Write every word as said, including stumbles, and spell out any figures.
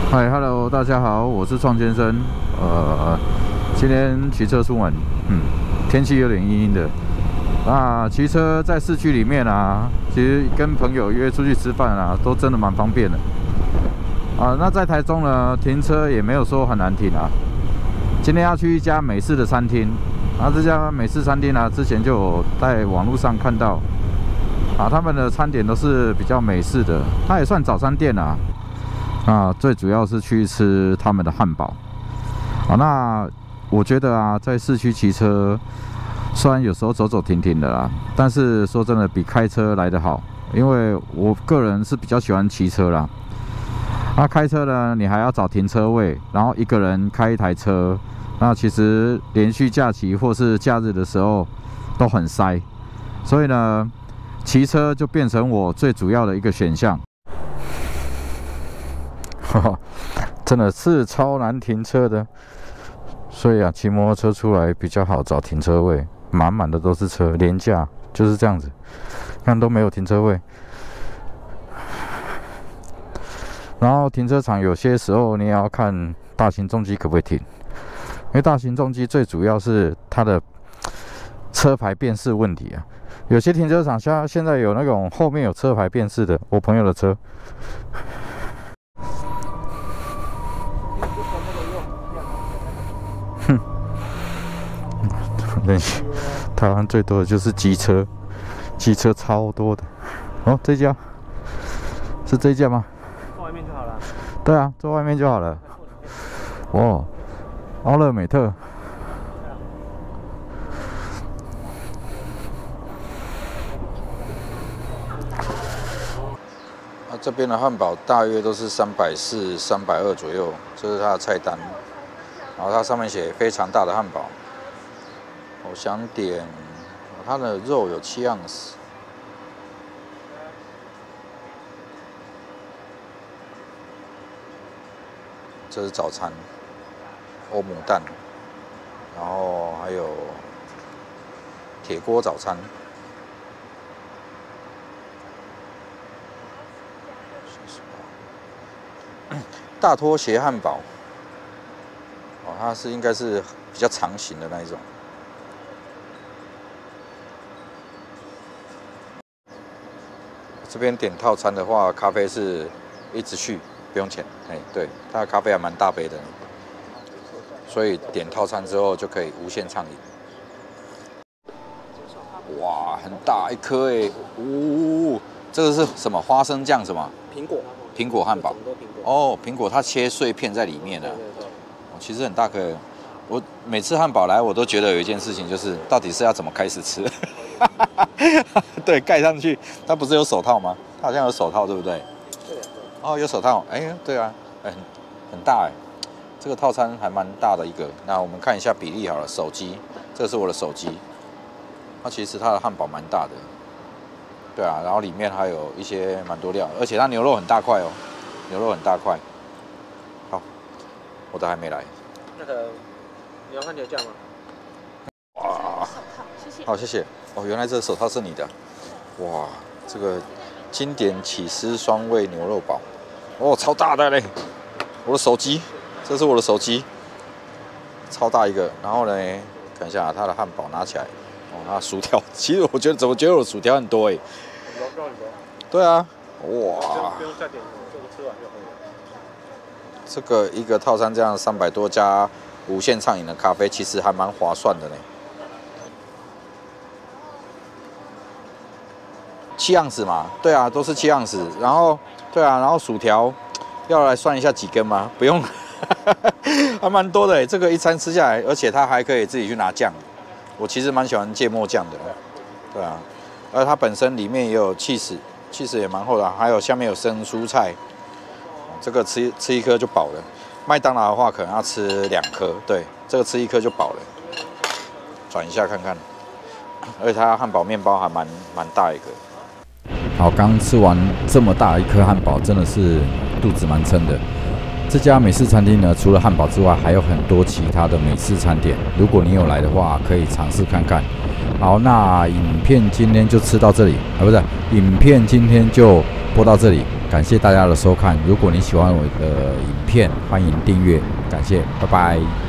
嗨 ，Hello， 大家好，我是创先生。呃，今天骑车出门，嗯，天气有点阴阴的。那骑车在市区里面啊，其实跟朋友约出去吃饭啊，都真的蛮方便的。啊，那在台中呢，停车也没有说很难停啊。今天要去一家美式的餐厅，啊，这家美式餐厅啊，之前就有在网络上看到，啊，他们的餐点都是比较美式的，它也算早餐店啊。那最主要是去吃他们的汉堡。好，那我觉得啊，在市区骑车，虽然有时候走走停停的啦，但是说真的比开车来得好，因为我个人是比较喜欢骑车啦。那开车呢，你还要找停车位，然后一个人开一台车，那其实连续假期或是假日的时候都很塞，所以呢，骑车就变成我最主要的一个选项。真的是超难停车的，所以啊，骑摩托车出来比较好找停车位，满满的都是车，连假就是这样子，看都没有停车位。然后停车场有些时候你也要看大型重机可不可以停，因为大型重机最主要是它的车牌辨识问题啊。有些停车场像现在有那种后面有车牌辨识的，我朋友的车。哼，台湾最多的就是机车，机车超多的。哦，这家是这家吗？ 坐外面就好了。 对啊，坐外面就好了。哇，奥乐美特。啊，这边的汉堡大约都是三百四、三百二左右，这是它的菜单。然后它上面写非常大的汉堡，我想点它的肉有七盎司，这是早餐，欧姆蛋，然后还有铁锅早餐，大拖鞋汉堡。哦，它是应该是比较长型的那一种。这边点套餐的话，咖啡是一直续，不用钱。哎，对，它的咖啡还蛮大杯的，所以点套餐之后就可以无限畅饮。哇，很大一颗哎！哦，这个是什么？花生酱什么？ 苹果。 苹果汉堡。哦，苹果它切碎片在里面的。其实很大颗，我每次汉堡来，我都觉得有一件事情，就是到底是要怎么开始吃？对，盖上去，它不是有手套吗？它好像有手套，对不对？对。哦，有手套，哎，对啊，很很大哎，这个套餐还蛮大的一个。那我们看一下比例好了，手机，这个是我的手机，它其实它的汉堡蛮大的，对啊，然后里面还有一些蛮多料，而且它牛肉很大块哦，牛肉很大块。我的还没来。 那个，你要番茄酱吗？ 哇， 谢谢。 好，谢谢。哦，原来这个手套是你的。哇，这个经典起司双味牛肉堡，哦，超大的嘞！我的手机，这是我的手机，超大一个。然后呢，看一下它的汉堡拿起来，哦，它薯条，其实我觉得怎么觉得我的薯条很多哎。 很多，很多。 对啊，哇。 不用再点，这个吃完就好了。 这个一个套餐这样三百多加无限畅饮的咖啡，其实还蛮划算的呢。七盎司嘛，对啊，都是七盎司。然后，对啊，然后薯条要来算一下几根吗？不用，还蛮多的。这个一餐吃下来，而且它还可以自己去拿酱。我其实蛮喜欢芥末酱的，对啊。而它本身里面也有起司，起司也蛮厚的，还有下面有生蔬菜。这个吃吃一颗就饱了，麦当劳的话可能要吃两颗，对，这个吃一颗就饱了。转一下看看，而且它汉堡面包还蛮蛮大一个。好，刚吃完这么大一颗汉堡，真的是肚子蛮撑的。这家美式餐厅呢，除了汉堡之外，还有很多其他的美式餐点。如果你有来的话，可以尝试看看。好，那影片今天就吃到这里，啊，不是，影片今天就播到这里。 感谢大家的收看。如果你喜欢我的影片，欢迎订阅，感谢，拜拜。